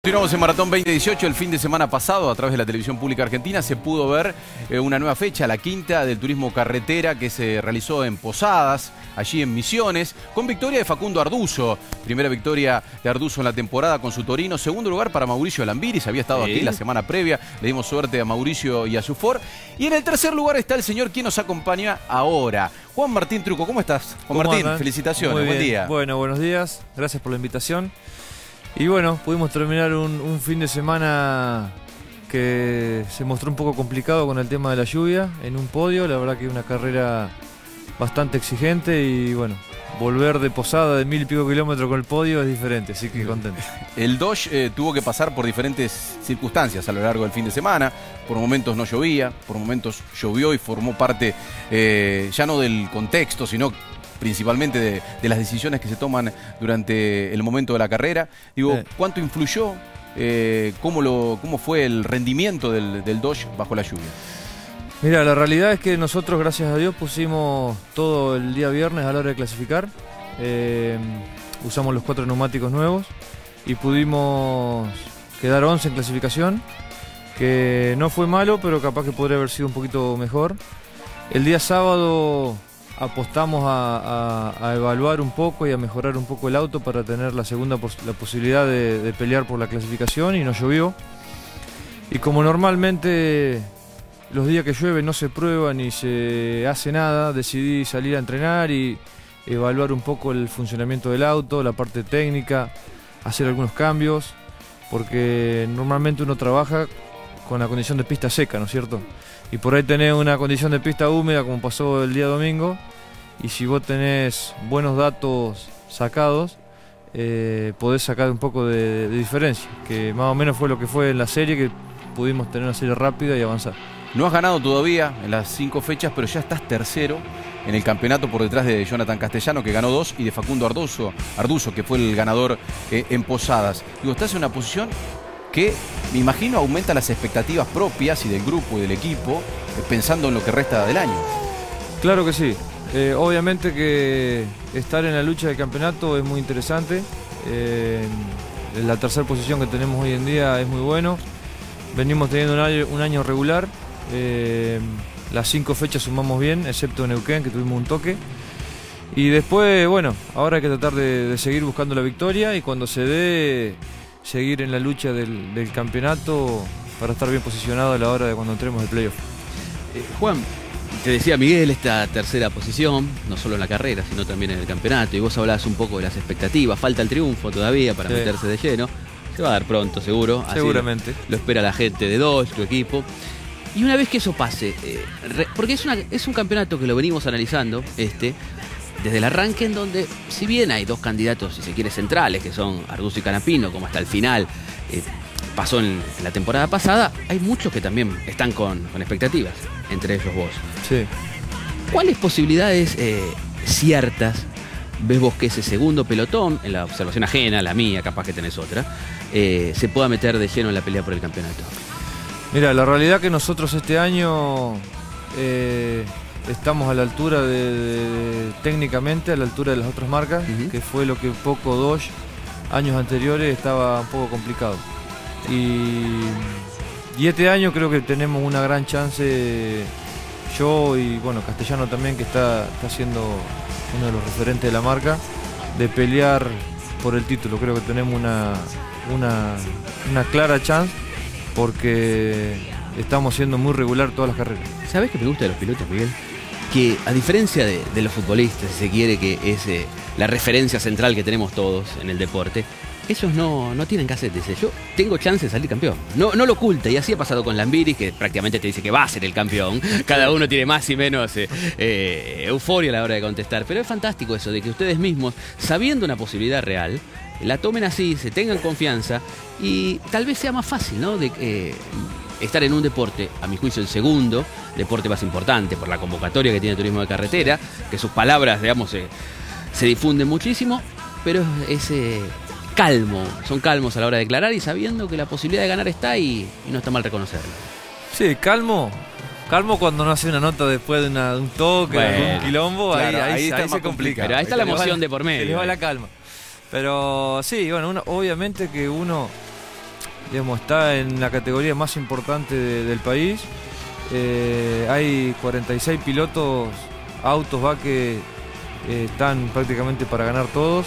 Continuamos en Maratón 2018. El fin de semana pasado, a través de la televisión pública argentina, se pudo ver una nueva fecha, la quinta del turismo carretera, que se realizó en Posadas, allí en Misiones, con victoria de Facundo Arduzo. Primera victoria de Arduzo en la temporada con su Torino. Segundo lugar para Mauricio Lambiris, había estado aquí la semana previa. Le dimos suerte a Mauricio y a su Ford. Y en el tercer lugar está el señor quien nos acompaña ahora, Juan Martín Truco. ¿Cómo estás? Juan Martín, andan? Felicitaciones, buen día. Bueno, buenos días, gracias por la invitación. Y bueno, pudimos terminar un fin de semana que se mostró un poco complicado con el tema de la lluvia en un podio. La verdad que una carrera bastante exigente y bueno, volver de Posada de 1000 y pico kilómetros con el podio es diferente, así que contento. El Dodge tuvo que pasar por diferentes circunstancias a lo largo del fin de semana. Por momentos no llovía, por momentos llovió y formó parte ya no del contexto, sino principalmente de las decisiones que se toman durante el momento de la carrera. Digo, ¿cuánto influyó? ¿Cómo fue el rendimiento del Dodge bajo la lluvia? Mira, la realidad es que nosotros, gracias a Dios, pusimos todo el día viernes a la hora de clasificar. Usamos los 4 neumáticos nuevos y pudimos quedar 11 en clasificación, que no fue malo, pero capaz que podría haber sido un poquito mejor. El día sábado apostamos a evaluar un poco y a mejorar un poco el auto para tener la posibilidad de pelear por la clasificación, y no llovió. Y como normalmente los días que llueve no se prueba ni se hace nada, decidí salir a entrenar y evaluar un poco el funcionamiento del auto, la parte técnica, hacer algunos cambios, porque normalmente uno trabaja con la condición de pista seca, ¿no es cierto? Y por ahí tenés una condición de pista húmeda como pasó el día domingo, y si vos tenés buenos datos sacados, podés sacar un poco de diferencia, que más o menos fue lo que fue en la serie, que pudimos tener una serie rápida y avanzar. No has ganado todavía en las 5 fechas, pero ya estás tercero en el campeonato por detrás de Jonathan Castellano, que ganó 2, y de Facundo Arduzo, que fue el ganador en Posadas. Digo, estás en una posición que, me imagino, aumenta las expectativas propias y del grupo y del equipo, pensando en lo que resta del año. Claro que sí. Obviamente que estar en la lucha del campeonato es muy interesante. La tercera posición que tenemos hoy en día es muy bueno. Venimos teniendo un año regular. Las 5 fechas sumamos bien, excepto en Neuquén, que tuvimos un toque. Y después, bueno, ahora hay que tratar de seguir buscando la victoria, y cuando se dé, seguir en la lucha del campeonato para estar bien posicionado a la hora de cuando entremos el playoff. Juan, te decía Miguel, esta tercera posición, no solo en la carrera, sino también en el campeonato, y vos hablabas un poco de las expectativas. Falta el triunfo todavía para meterse de lleno. Se va a dar pronto, seguro. Seguramente. Así lo espera la gente de Dodge, tu equipo. Y una vez que eso pase, porque es un campeonato que lo venimos analizando, desde el arranque, en donde, si bien hay 2 candidatos, si se quiere, centrales, que son Arduzo y Canapino, como hasta el final pasó en la temporada pasada, hay muchos que también están con expectativas, entre ellos vos. Sí. ¿Cuáles posibilidades ciertas ves vos que ese segundo pelotón, en la observación ajena, la mía, capaz que tenés otra, se pueda meter de lleno en la pelea por el campeonato? Mira, la realidad que nosotros este año estamos a la altura técnicamente a la altura de las otras marcas, que fue lo que poco Dodge años anteriores estaba un poco complicado. Y este año creo que tenemos una gran chance, yo y bueno, Castellano también, que está siendo uno de los referentes de la marca, de pelear por el título. Creo que tenemos una clara chance, porque estamos siendo muy regular todas las carreras. ¿Sabés qué me gusta de los pilotos, Miguel? Que a diferencia de los futbolistas, si se quiere, que es la referencia central que tenemos todos en el deporte, ellos no tienen que hacer, dice, yo tengo chance de salir campeón. No lo oculta, y así ha pasado con Lambiris, que prácticamente te dice que va a ser el campeón. Cada uno tiene más y menos euforia a la hora de contestar. Pero es fantástico eso, de que ustedes mismos, sabiendo una posibilidad real, la tomen así, se tengan confianza, y tal vez sea más fácil, ¿no? Estar en un deporte, a mi juicio el segundo deporte más importante por la convocatoria que tiene el turismo de carretera, que sus palabras, digamos, se difunden muchísimo, pero son calmos a la hora de declarar, y sabiendo que la posibilidad de ganar está ahí, y no está mal reconocerlo. Sí, calmo cuando no hace una nota después de un toque, de algún quilombo, claro, ahí se complica. Pero ahí está la emoción de por medio. Se les va la calma. Pero sí, bueno, obviamente que uno digamos, está en la categoría más importante del país. Hay 46 pilotos, autos, va, que están prácticamente para ganar todos,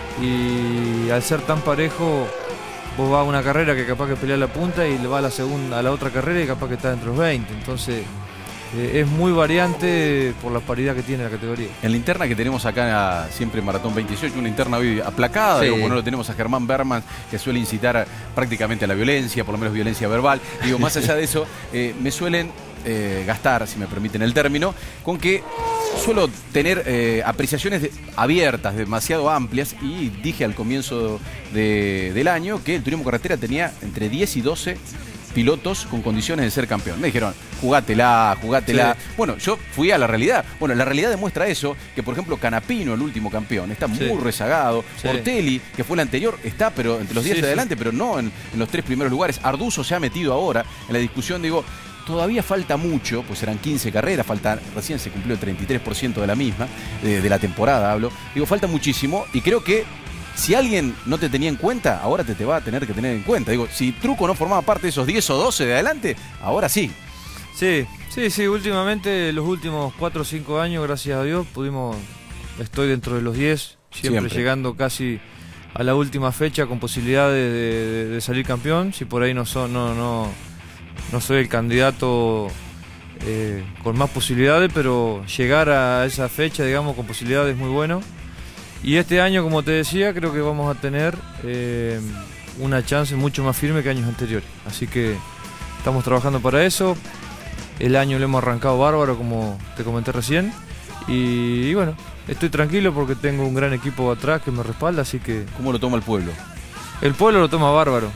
y al ser tan parejo, vos vas a una carrera que capaz que pelea la punta y le va a la otra carrera y capaz que está entre los 20. Entonces es muy variante por la paridad que tiene la categoría. En la interna que tenemos acá siempre en Maratón 28, una interna hoy aplacada, Sí. como no lo tenemos a Germán Berman, que suele incitar prácticamente a la violencia, por lo menos violencia verbal. Digo, más allá de eso, me suelen gastar, si me permiten el término, con que suelo tener apreciaciones abiertas, demasiado amplias, y dije al comienzo del año que el turismo carretera tenía entre 10 y 12 pilotos con condiciones de ser campeón. Me dijeron, jugátela. Sí. Bueno, yo fui a la realidad. Bueno, la realidad demuestra eso, que por ejemplo Canapino, el último campeón, está muy rezagado. Sí. Ortelli, que fue el anterior, está pero entre los 10 de adelante, pero no en los 3 primeros lugares. Arduzo se ha metido ahora en la discusión, digo, todavía falta mucho, pues serán 15 carreras, recién se cumplió el 33% de la misma, de la temporada hablo. Digo, falta muchísimo, y creo que si alguien no te tenía en cuenta, ahora te va a tener que tener en cuenta. Digo, si Truco no formaba parte de esos 10 o 12 de adelante, ahora sí. Sí, últimamente, los últimos 4 o 5 años, gracias a Dios, estoy dentro de los 10, siempre llegando casi a la última fecha con posibilidades de salir campeón. Si por ahí no soy el candidato con más posibilidades, pero llegar a esa fecha, digamos, con posibilidades es muy bueno. Y este año, como te decía, creo que vamos a tener una chance mucho más firme que años anteriores. Así que estamos trabajando para eso. El año lo hemos arrancado bárbaro, como te comenté recién. Y bueno, estoy tranquilo porque tengo un gran equipo atrás que me respalda, así que... ¿Cómo lo toma el pueblo? El pueblo lo toma bárbaro.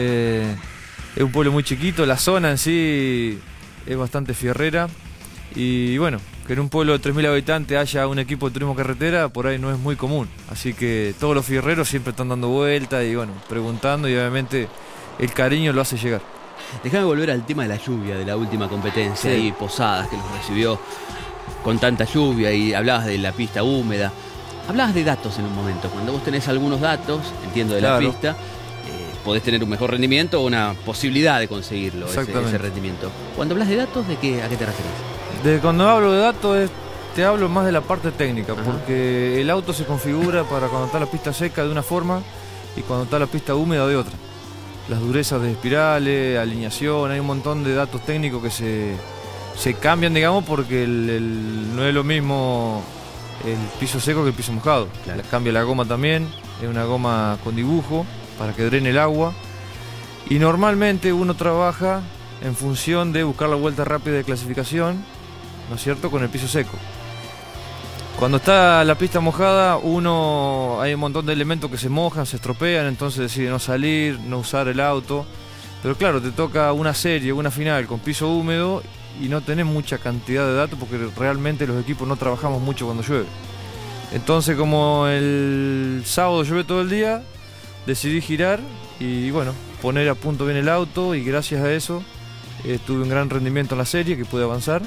Es un pueblo muy chiquito, la zona en sí es bastante fierrera. Y bueno, que en un pueblo de 3.000 habitantes haya un equipo de turismo carretera, por ahí no es muy común. Así que todos los fierreros siempre están dando vueltas y bueno, preguntando, y obviamente el cariño lo hace llegar. Déjame volver al tema de la lluvia, de la última competencia, y Posadas, que los recibió con tanta lluvia, y hablabas de la pista húmeda. Hablabas de datos en un momento. Cuando vos tenés algunos datos, entiendo, de la pista, podés tener un mejor rendimiento o una posibilidad de conseguirlo, ese rendimiento. Cuando hablas de datos, ¿a qué te refieres? Cuando hablo de datos, te hablo más de la parte técnica, porque el auto se configura para cuando está la pista seca de una forma y cuando está la pista húmeda de otra. Las durezas de espirales, alineación, hay un montón de datos técnicos que se cambian, digamos, porque no es lo mismo el piso seco que el piso mojado. Claro. Cambia la goma también, es una goma con dibujo para que drene el agua, y normalmente uno trabaja en función de buscar la vuelta rápida de clasificación, ¿no es cierto?, con el piso seco. Cuando está la pista mojada, hay un montón de elementos que se mojan, se estropean, entonces decide no salir, no usar el auto. Pero claro, te toca una serie, una final con piso húmedo y no tenés mucha cantidad de datos porque realmente los equipos no trabajamos mucho cuando llueve. Entonces, como el sábado llueve todo el día, decidí girar y bueno, poner a punto bien el auto, y gracias a eso tuve un gran rendimiento en la serie, que pude avanzar.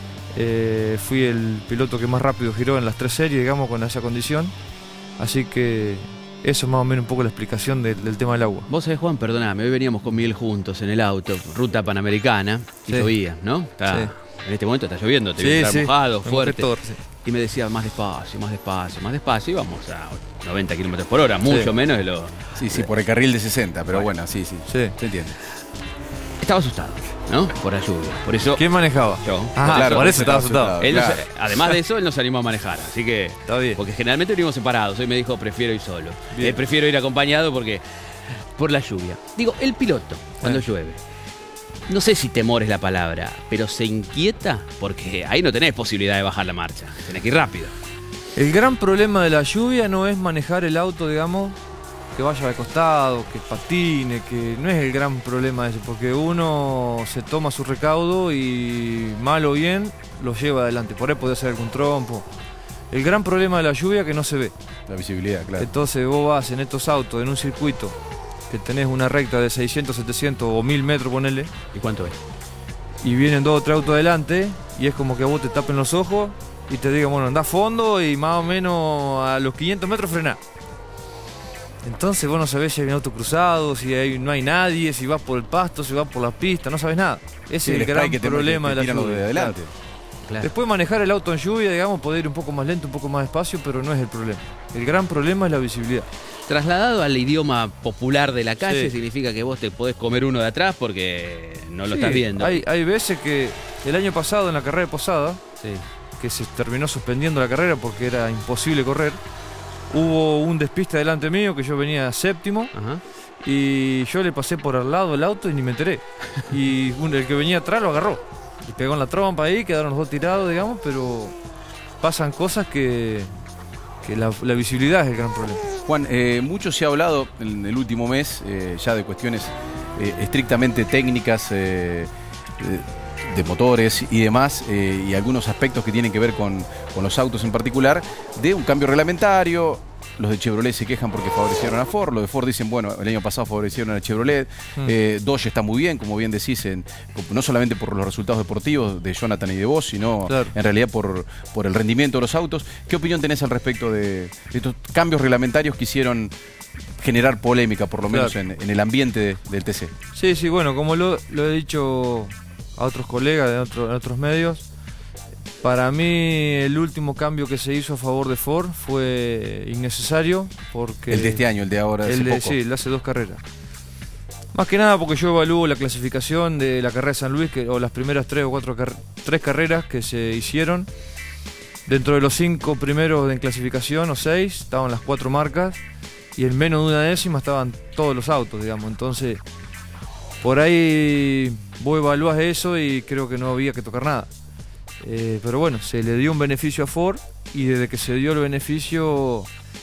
Fui el piloto que más rápido giró en las 3 series, digamos, con esa condición. Así que eso es más o menos un poco la explicación del tema del agua. Vos sabés, Juan, perdóname, hoy veníamos con Miguel juntos en el auto, ruta panamericana, y llovía, ¿no? En este momento está lloviendo, te viene a estar mojado, fuerte. Y me decía, más despacio, y vamos a 90 km por hora, mucho menos de lo... Sí, por el carril de 60, pero bueno, sí, se entiende. Estaba asustado, ¿no? Por la lluvia. Por eso... ¿Quién manejaba? Yo. Claro, por eso estaba asustado. Él además de eso, él no se animó a manejar, así que... Está bien. Porque generalmente venimos separados. Hoy me dijo, prefiero ir solo. Prefiero ir acompañado por la lluvia. Digo, el piloto, cuando llueve, no sé si temor es la palabra, pero se inquieta porque ahí no tenés posibilidad de bajar la marcha. Tenés que ir rápido. El gran problema de la lluvia no es manejar el auto, digamos, que vaya de costado, que patine, que no es el gran problema ese, porque uno se toma su recaudo y mal o bien lo lleva adelante. Por ahí puede ser algún trompo. El gran problema de la lluvia es que no se ve. La visibilidad, claro. Entonces vos vas en estos autos, en un circuito, que tenés una recta de 600, 700 o 1000 metros, ponele. ¿Y cuánto es? Y vienen 2 o 3 autos adelante y es como que a vos te tapen los ojos y te digan, bueno, andá a fondo y más o menos a los 500 metros frená. Entonces vos no sabés si hay un auto cruzado, si no hay nadie, si vas por el pasto, si vas por la pista, no sabés nada. Ese es el gran problema de la lluvia. De adelante. Claro. Después manejar el auto en lluvia, digamos, poder ir un poco más lento, un poco más despacio, pero no es el problema. El gran problema es la visibilidad. Trasladado al idioma popular de la calle, Sí. significa que vos te podés comer uno de atrás porque no lo estás viendo. Hay veces que el año pasado en la carrera de Posada, Sí. que se terminó suspendiendo la carrera porque era imposible correr, hubo un despiste delante mío que yo venía séptimo Ajá. y yo le pasé por al lado del auto y ni me enteré. Y el que venía atrás lo agarró. Y pegó en la trompa ahí, quedaron los dos tirados, digamos, pero pasan cosas que la visibilidad es el gran problema. Juan, mucho se ha hablado en el último mes ya de cuestiones estrictamente técnicas de motores y demás, y algunos aspectos que tienen que ver con los autos en particular, de un cambio reglamentario. Los de Chevrolet se quejan porque favorecieron a Ford. Los de Ford dicen, bueno, el año pasado favorecieron a Chevrolet. Dodge está muy bien, como bien decís, no solamente por los resultados deportivos de Jonathan y de vos, sino claro, en realidad por el rendimiento de los autos. ¿Qué opinión tenés al respecto de estos cambios reglamentarios que hicieron generar polémica, por lo menos claro, en el ambiente del TC? Sí, sí, bueno, como lo he dicho a otros colegas en otros medios, para mí el último cambio que se hizo a favor de Ford fue innecesario porque... El de este año, el de ahora, hace poco. Sí, el de hace 2 carreras. Más que nada porque yo evalúo la clasificación de la carrera de San Luis, o las primeras 3 o 4 carreras que se hicieron. Dentro de los 5 primeros en clasificación, o 6, estaban las 4 marcas, y en menos de una décima estaban todos los autos, digamos. Entonces, por ahí vos evaluás eso y creo que no había que tocar nada. Pero bueno, se le dio un beneficio a Ford, y desde que se dio el beneficio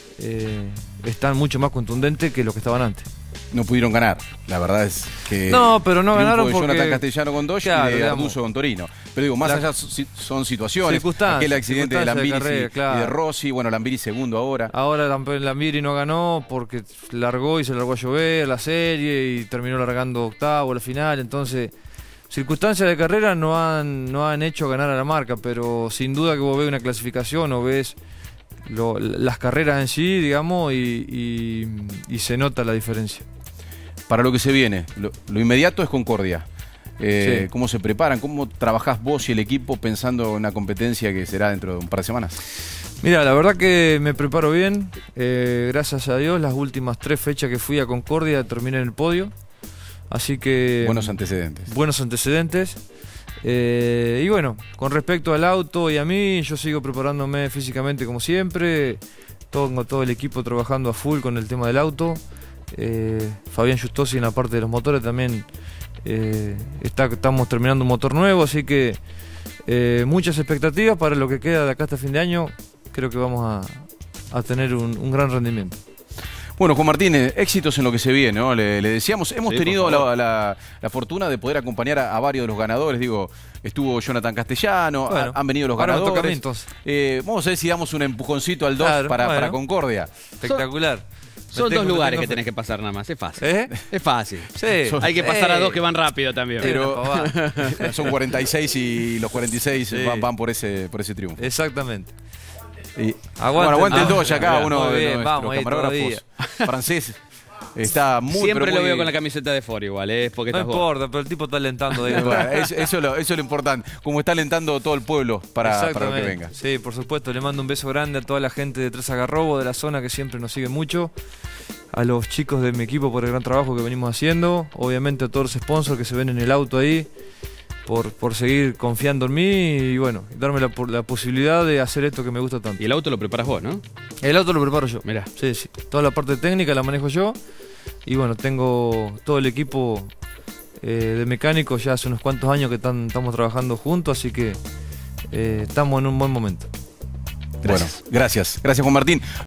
están mucho más contundentes que los que estaban antes. No pudieron ganar, la verdad es que... No, pero no ganaron de porque... Jonathan Castellano con Dodge, claro, y de digamos, Arduzo con Torino. Pero digo, más allá son situaciones. Aquel accidente de circunstancias Lambiris carrera, claro, y de Rossi, bueno, Lambiris segundo ahora. Ahora Lambiris no ganó porque largó y se largó a llover la serie y terminó largando octavo la final. Entonces, circunstancias de carrera no han hecho ganar a la marca, pero sin duda que vos ves una clasificación o ves las carreras en sí, digamos, y se nota la diferencia. Para lo que se viene, lo inmediato es Concordia. Sí. ¿Cómo se preparan? ¿Cómo trabajás vos y el equipo pensando en una competencia que será dentro de un par de semanas? Mira, la verdad que me preparo bien. Gracias a Dios, las últimas 3 fechas que fui a Concordia terminé en el podio. Así que... Buenos antecedentes. Buenos antecedentes. Y bueno, con respecto al auto y a mí, yo sigo preparándome físicamente como siempre. Tengo todo el equipo trabajando a full con el tema del auto. Fabián Justosi en la parte de los motores también estamos terminando un motor nuevo, así que muchas expectativas para lo que queda de acá hasta fin de año. Creo que vamos a tener un gran rendimiento. Bueno, Juan Martín, éxitos en lo que se viene, ¿no? Le decíamos, hemos tenido la fortuna de poder acompañar a varios de los ganadores. Digo, estuvo Jonathan Castellano, bueno, han venido los ganadores. Toca a mí, entonces. Vamos a ver si damos un empujoncito al 2 para Concordia. Espectacular. Son 2 lugares que tenés que pasar nada más, es fácil. Es fácil. Sí. Hay que pasar a 2 que van rápido también. Pero son 46 y los 46 van por ese triunfo. Exactamente. Aguante el Dodge acá, uno de nuestros vamos, camarógrafos francés. Está muy... Siempre lo veo con la camiseta de Ford igual, porque no importa, pero el tipo está alentando de eso es lo importante, como está alentando todo el pueblo para lo que venga. Sí, por supuesto, le mando un beso grande a toda la gente de Tres Agarrobo, de la zona, que siempre nos sigue mucho, a los chicos de mi equipo por el gran trabajo que venimos haciendo, obviamente a todos los sponsors que se ven en el auto ahí, por seguir confiando en mí y bueno, darme la posibilidad de hacer esto que me gusta tanto. Y el auto lo preparas vos, ¿no? El auto lo preparo yo. Mirá. Sí. Toda la parte técnica la manejo yo. Y bueno, tengo todo el equipo de mecánicos ya hace unos cuantos años que estamos trabajando juntos, así que estamos en un buen momento. Gracias. Bueno, gracias Juan Martín.